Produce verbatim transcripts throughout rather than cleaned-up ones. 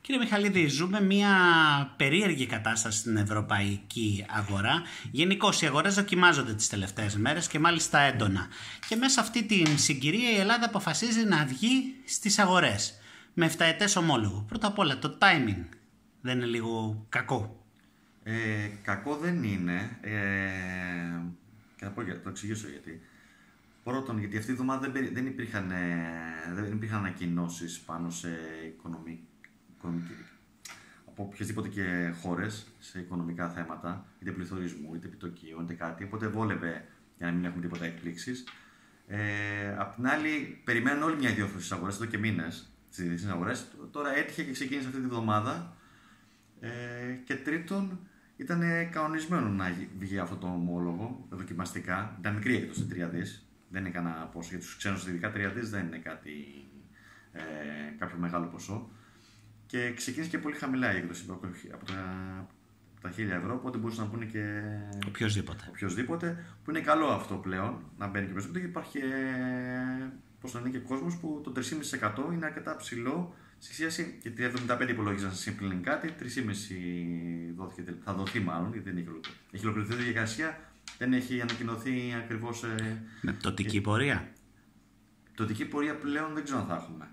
Κύριε Μιχαλίδη, ζούμε μια περίεργη κατάσταση στην ευρωπαϊκή αγορά. Γενικώς οι αγορές δοκιμάζονται τις τελευταίες μέρες και μάλιστα έντονα. Και μέσα σε αυτή την συγκυρία η Ελλάδα αποφασίζει να βγει στις αγορές με εφταετές ομόλογο. Πρώτα απ' όλα, το timing δεν είναι λίγο κακό? Ε, κακό δεν είναι. Ε, και θα πω, θα το εξηγήσω γιατί. Πρώτον, γιατί αυτή τη εβδομάδα δεν, δεν υπήρχαν, δεν υπήρχαν ανακοινώσεις πάνω σε οικονομική, οικονομική από οποιασδήποτε και χώρες σε οικονομικά θέματα, είτε πληθωρισμού, είτε επιτοκίων, είτε κάτι. Οπότε βόλευε για να μην έχουμε τίποτα εκπλήξεις. Ε, απ' την άλλη, περιμένουν όλοι μια ιδιόφωση στις αγορές εδώ και μήνες, στις διεθνείς αγορές. Τώρα έτυχε και ξεκίνησε αυτή τη βδομάδα. Ε, και τρίτον, ήταν κανονισμένο να βγει αυτό το ομόλογο δοκιμαστικά. Ήταν μικρή έκδοση, τρία δις. Δεν είναι κανένα ποσό. Για τους ξένους, ειδικά τρία δις δεν είναι κάτι, ε, κάποιο μεγάλο ποσό. Και ξεκίνησε και πολύ χαμηλά η έκδοση από τα, τα χίλια ευρώ. Οπότε μπορούσε να πούνε και οποιοσδήποτε. οποιοσδήποτε. Που είναι καλό αυτό πλέον να μπαίνει και οποιοσδήποτε. Και υπάρχει ε, πώς να είναι και κόσμος που το τρία κόμμα πέντε τοις εκατό είναι αρκετά ψηλό. Στη σχέση και τρία κόμμα εβδομήντα πέντε υπολόγιζαν σύμπλην κάτι. τρία κόμμα πέντε δόθηκε, θα δοθεί μάλλον, γιατί δεν έχει ολοκληρωθεί. Έχει ολοκληρωθεί η διαδικασία. Δεν έχει ανακοινωθεί ακριβώς. Ε, με πτωτική πορεία. Πτωτική πορεία πλέον δεν ξέρω αν θα έχουμε.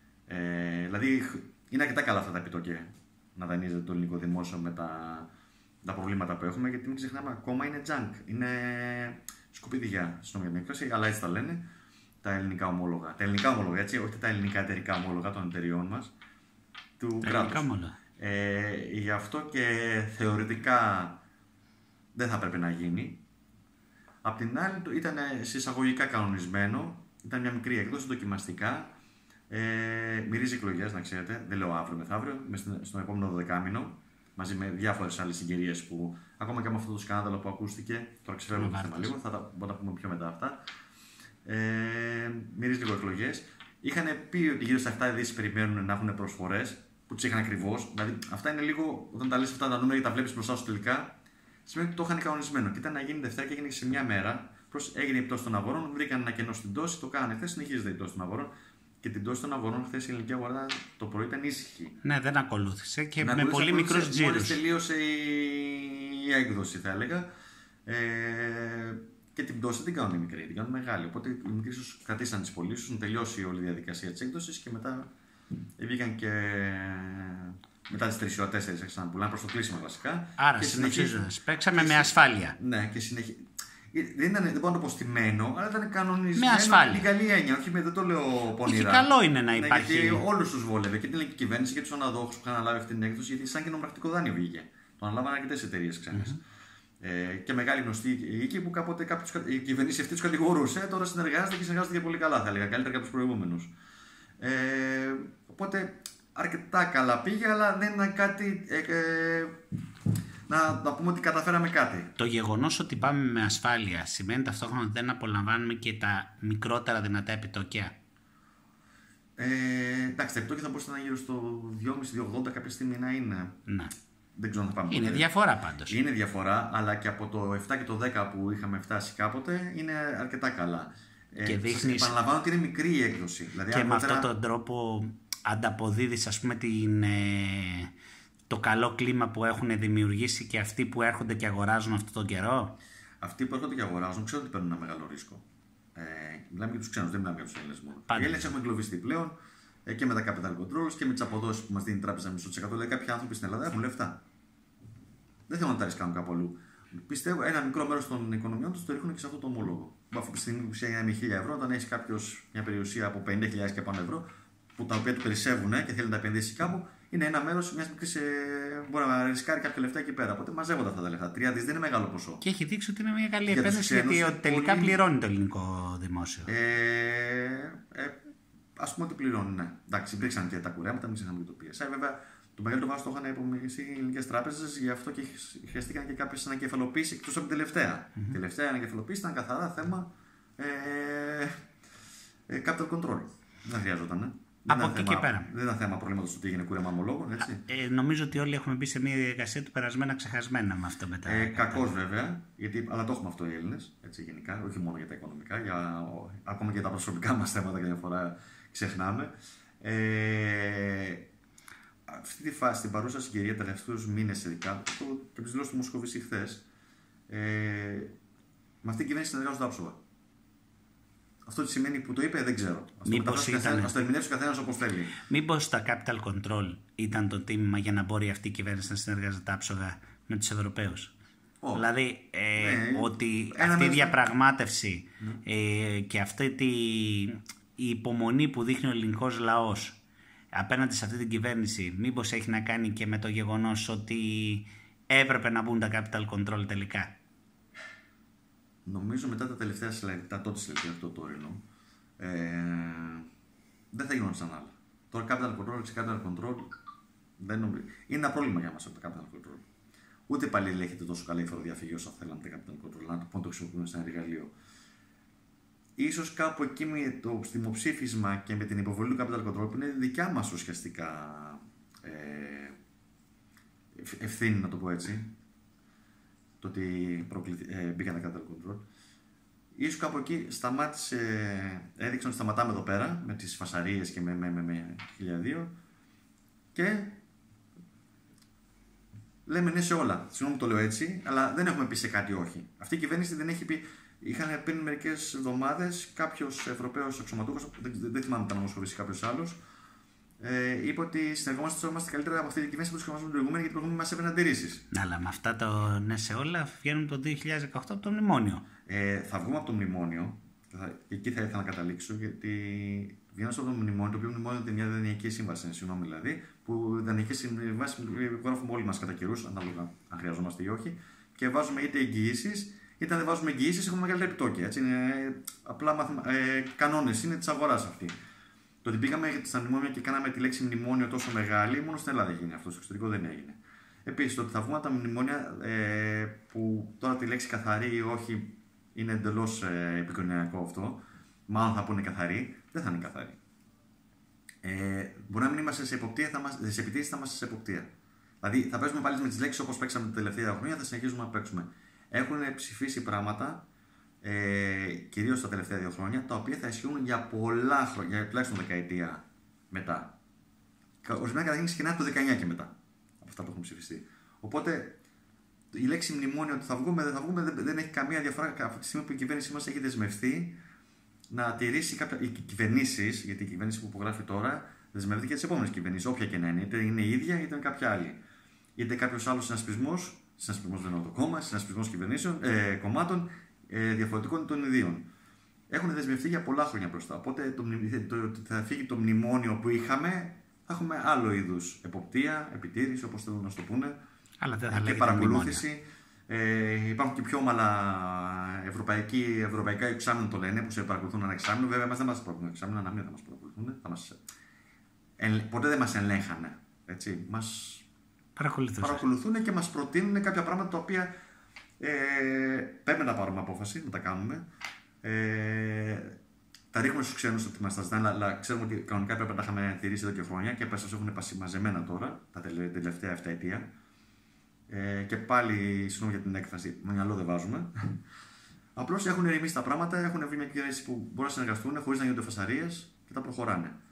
Ε, δηλαδή είναι αρκετά καλά αυτά τα επιτόκια να δανείζεται το ελληνικό δημόσιο με τα, τα προβλήματα που έχουμε, γιατί μην ξεχνάμε ακόμα είναι junk. Είναι σκουπίδια στην νομική έκφραση, αλλά έτσι τα λένε τα ελληνικά ομόλογα. Τα ελληνικά ομόλογα, έτσι, όχι τα ελληνικά εταιρικά ομόλογα των εταιριών μας του κράτους. Ε, γι' αυτό και θεωρητικά δεν θα πρέπει να γίνει. Απ' την άλλη, ήταν συσσαγωγικά κανονισμένο, ήταν μια μικρή έκδοση δοκιμαστικά. Ε, μυρίζει εκλογές, να ξέρετε. Δεν λέω αύριο μεθαύριο, στον επόμενο δωδεκάμηνο, μαζί με διάφορες άλλες συγκυρίες που ακόμα και με αυτό το σκάνδαλο που ακούστηκε. Τώρα ξεφεύγω το θέμα λίγο, θα τα μπορούμε να πούμε πιο μετά αυτά. Ε, μυρίζει λίγο εκλογές. Είχαν πει ότι γύρω στα επτά δις περιμένουν να έχουν προσφορές που τους είχαν ακριβώς. Δηλαδή, αυτά είναι λίγο, όταν τα λες αυτά τα νούμερα και τα βλέπεις μπροστά σου τελικά, σημαίνει ότι το είχαν κανονισμένο. Και ήταν να γίνει Δευτέρα και έγινε σε μια μέρα. Προς έγινε η πτώση των αγορών, βρήκαν ένα κενό στην τόση, το κάνανε χθες, συνεχίζεται η πτώση των αγορών. Και την πτώση των αγορών χθες η ελληνική αγορά το πρωί ήταν ήσυχη. Ναι, δεν ακολούθησε και να με πολύ μικρούς τζίρους. Μόλις τελείωσε η έκδοση, θα έλεγα. Ε, και την πτώση την κάνουν οι μικροί, την κάνουν μεγάλη. Οπότε οι μικροί ίσως κρατήσαν τις πωλήσεις, να τελειώσει όλη η διαδικασία της έκδοσης και μετά βγήκαν και. Μετά τις τρεις ή τέσσερις άρχισαν να πουλάνε προς το κλείσιμο βασικά. Άρα συνεχίζοντας. Παίξαμε με ασφάλεια. Ναι, και συνεχι... δεν, ήταν, δεν μπορώ να το πω στημένο, αλλά ήταν κανονισμένο. Με ασφάλεια. Την καλή έννοια, όχι με, δεν το λέω πονηρά. Και καλό είναι να υπάρχει. Ναι, γιατί όλους τους βόλευε και την ελληνική κυβέρνηση και τους αναδόχους που είχαν αναλάβει αυτή την έκδοση, γιατί σαν κοινοπρακτικό δάνειο βγήκε. Το αναλάβανε αρκετές εταιρείες ξένες. Mm-hmm. Ε, και μεγάλη γνωστή οίκη που κάποτε κάποιος, η κυβέρνηση αυτή τους κατηγορούσε, τώρα συνεργάζεται και συνεργάζεται και πολύ καλά, θα έλεγα. Καλύτερα από τους προηγούμενους. Ε, οπότε. Αρκετά καλά πήγε, αλλά δεν ήταν κάτι. Ε, ε, να, να πούμε ότι καταφέραμε κάτι. Το γεγονός ότι πάμε με ασφάλεια σημαίνει ταυτόχρονα ότι δεν απολαμβάνουμε και τα μικρότερα δυνατά επιτόκια. Ε, εντάξει, τα επιτόκια θα μπορούσαν να είναι γύρω στο δυόμισι με δύο ογδόντα κάποια στιγμή να είναι. Ναι. Δεν ξέρω αν θα πάμε. Είναι ποτέ. Διαφορά πάντως. Είναι διαφορά, αλλά και από το επτά και το δέκα που είχαμε φτάσει κάποτε είναι αρκετά καλά. Και ε, δείχνεις. Επαναλαμβάνω ότι είναι μικρή η έκδοση. Δηλαδή, και με αργότερα... αυτόν τον τρόπο ανταποδίδεις, ας πούμε, την, ε, το καλό κλίμα που έχουν δημιουργήσει και αυτοί που έρχονται και αγοράζουν αυτόν τον καιρό. Αυτοί που έρχονται και αγοράζουν ξέρουν ότι παίρνουν ένα μεγάλο ρίσκο. Ε, μιλάμε για τους ξένους, δεν μιλάμε για τους Έλληνες μόνο. Οι Έλληνες έχουμε εγκλωβιστεί πλέον ε, και με τα capital controls και με τις αποδόσεις που μας δίνει η τράπεζα μισό τοις εκατό. Δηλαδή, κάποιοι άνθρωποι στην Ελλάδα έχουν λεφτά. Δεν θέλουν να τα ρισκάνουν κάπου αλλού. Πιστεύω ένα μικρό μέρος των οικονομιών τους το ρίχνουν και σε αυτό το ομόλογο. Αφού στη στιγμή που είναι με χίλια ευρώ, όταν έχει κάποιος μια περιουσία από πενήντα χιλιάδες και πάνω ευρώ, που τα οποία του περισσεύουν και θέλει να τα επενδύσει κάπου, είναι ένα μέρος μια μικρή. Ε, μπορεί να ρισκάρει κάποια λεφτά εκεί πέρα. Οπότε μαζεύονται αυτά τα λεφτά. τρία δις δεν είναι μεγάλο ποσό. Και έχει δείξει ότι είναι μια καλή για επένδυση, γιατί τελικά πολύ... πληρώνει το ελληνικό δημόσιο. Ε, ε, ας πούμε ότι πληρώνει, ναι. Εντάξει, υπήρξαν και τα κουρέματα, μην ξεχνάμε και το πι ες άι. Βέβαια, το μεγαλύτερο βάρος το είχαν υπομειστεί οι ελληνικές τράπεζες, γι' αυτό και χρειαστήκαν και κάποιες ανακεφαλοποίησεις εκτός από την τελευταία. Mm-hmm. Η τελευταία ανακεφαλοποίηση ήταν καθαρά θέμα ε, ε, capital control. Δεν χρειαζόταν. Ε. Από εκεί και πέρα. Δεν ήταν θέμα προβλήματος ότι έγινε κούρεμα ομολόγων, έτσι. Ε, νομίζω ότι όλοι έχουμε μπει σε μια διαδικασία του περασμένα ξεχασμένα με αυτό μετά. Ε, Κακώς βέβαια, γιατί, αλλά το έχουμε αυτό οι Έλληνες, έτσι γενικά, όχι μόνο για τα οικονομικά, για, ακόμα και για τα προσωπικά μας θέματα καμιά φορά ξεχνάμε. Ε, αυτή τη φάση, την παρούσα συγκυρία, τα τελευταίους μήνες ειδικά, και από τις δηλώσεις του Μοσκοβισή χθες, ε, με αυτή την κυβέρνηση συνεργάζονται άψογα. Αυτό τι σημαίνει που το είπε δεν ξέρω. Μήπως ήταν... Ας το ερμηνεύσει ο καθένας όπως θέλει. Μήπως τα capital control ήταν το τίμημα για να μπορεί αυτή η κυβέρνηση να συνεργάζεται άψογα με τους Ευρωπαίους. Oh. Δηλαδή ε, ναι, ότι αυτή η διαπραγμάτευση mm. ε, και αυτή τη, η υπομονή που δείχνει ο ελληνικός λαός απέναντι σε αυτή την κυβέρνηση μήπως έχει να κάνει και με το γεγονός ότι έπρεπε να μπουν τα capital control τελικά. Νομίζω μετά τα τελευταία συλλογικά, τότε συλλογικά αυτό το όρινο, ε, δεν θα γινόταν σαν άλλα. Τώρα capital control, capital control δεν νομίζω. Είναι ένα πρόβλημα για μας το capital control. Ούτε πάλι ελέγχεται τόσο καλά η φοροδιαφυγή όσο θέλαμε τα capital control, να το, το χρησιμοποιούμε σαν εργαλείο. Ίσως κάπου εκεί με το δημοψήφισμα και με την υποβολή του capital control που είναι δικιά μας ουσιαστικά ε, ευθύνη, να το πω έτσι, το ότι ε, μπήκαν τα capital control. Ίσως κάπου εκεί σταμάτησε, έδειξαν ότι σταματάμε εδώ πέρα με τις φασαρίες και με, με, με, με χίλια δύο και λέμε ναι σε όλα. Συγγνώμη που το λέω έτσι, αλλά δεν έχουμε πει σε κάτι όχι. Αυτή η κυβέρνηση δεν έχει πει. Είχαν πριν μερικές εβδομάδες κάποιος Ευρωπαίος αξιωματούχος, δεν, δεν θυμάμαι αν ήταν Μοσκοβισή ή κάποιος άλλος, ε, είπε ότι συνεργαζόμαστε καλύτερα από αυτή την κυβέρνηση που τους χρειαζόμαστε την προηγούμενη, γιατί η προηγούμενη μας έπαιρνε αντιρρήσεις. Αλλά με αυτά το ναι σε όλα βγαίνουν το δύο χιλιάδες δεκαοκτώ από το μνημόνιο. Ε, θα βγούμε από το μνημόνιο, θα, εκεί θα ήθελα να καταλήξω, γιατί βγαίνοντας από το μνημόνιο, το οποίο μνημόνιο είναι μια δανειακή σύμβαση, συγγνώμη δηλαδή, που δανειακή σύμβαση γράφουμε όλοι μας κατά καιρούς, ανάλογα αν χρειαζόμαστε ή όχι, και βάζουμε είτε εγγυήσεις. Είτε αν δεν βάζουμε εγγυήσεις, έχουμε μεγαλύτερα επιτόκια. Έτσι, είναι απλά μαθημα... ε, κανόνες είναι της αγοράς αυτή. Το ότι πήγαμε στα μνημόνια και κάναμε τη λέξη μνημόνιο τόσο μεγάλη, μόνο στην Ελλάδα έγινε αυτό, στο εξωτερικό δεν έγινε. Επίσης, το ότι θα βγούμε από τα μνημόνια ε, που τώρα τη λέξη καθαρή ή όχι είναι εντελώς ε, επικοινωνιακό αυτό, μάλλον θα πούνε καθαρή, δεν θα είναι καθαρή. Ε, μπορεί να μην είμαστε σε εποπτεία, θα είμαστε, σε επιτήρηση θα είμαστε σε εποπτεία. Δηλαδή θα παίζουμε πάλι με τις λέξεις όπως παίξαμε τα τελευταία χρόνια, θα συνεχίζουμε να παίξουμε. Έχουν ψηφίσει πράγματα, ε, κυρίως τα τελευταία δύο χρόνια, τα οποία θα ισχύουν για πολλά χρόνια, για τουλάχιστον δεκαετία μετά. Ορισμένα καταρχήν ξεκινάνε από το δεκαεννιά και μετά, από αυτά που έχουν ψηφιστεί. Οπότε η λέξη μνημόνιο ότι θα βγούμε, δεν θα βγούμε, δεν, δεν έχει καμία διαφορά από τη στιγμή που η κυβέρνησή μας έχει δεσμευτεί να τηρήσει κάποια. Οι κυβερνήσεις, γιατί η κυβέρνηση που υπογράφει τώρα δεσμεύεται και τις επόμενες κυβερνήσεις, όποια και να είναι, είτε είναι η ίδια είτε είναι κάποια άλλη. Είτε κάποιο άλλο συνασπισμό. Συνασπισμό δεν εννοώ το κόμμα, συνασπισμό κυβερνήσεων, ε, κομμάτων ε, διαφορετικών των ιδίων. Έχουν δεσμευτεί για πολλά χρόνια μπροστά. Οπότε το, το, το, θα φύγει το μνημόνιο που είχαμε, θα έχουμε άλλο είδους εποπτεία, επιτήρηση, όπως θέλουν να το πούνε. Αλλά δεν θα και παρακολούθηση. Ε, υπάρχουν και πιο όμαλα ευρωπαϊκά εξάμεινα το λένε, που σε παρακολουθούν ένα εξάμεινο. Βέβαια, εμάς δεν μας παρακολουθούν ένα εξάμεινο, να μην θα μας παρακολουθούν. Θα μας, ε, ποτέ δεν μας ελέγχανε. Έτσι, μας παρακολουθούν και μας προτείνουν κάποια πράγματα τα οποία ε, πρέπει να τα πάρουμε απόφαση, να τα κάνουμε. Ε, τα ρίχνουμε στους ξένους ότι μας τα ζητάνε, αλλά ξέρουμε ότι κανονικά πρέπει να τα είχαμε τηρήσει εδώ και χρόνια και πες έχουν μαζεμένα τώρα, τα τελευταία εφτά ετία. Ε, και πάλι, συγγνώμη για την έκφραση, με μυαλό δεν βάζουμε. Απλώς έχουν ερημίσει τα πράγματα, έχουν βρει μια κυβέρνηση που μπορεί να συνεργαστούν χωρίς να γίνονται φασαρίες και τα προχωράνε.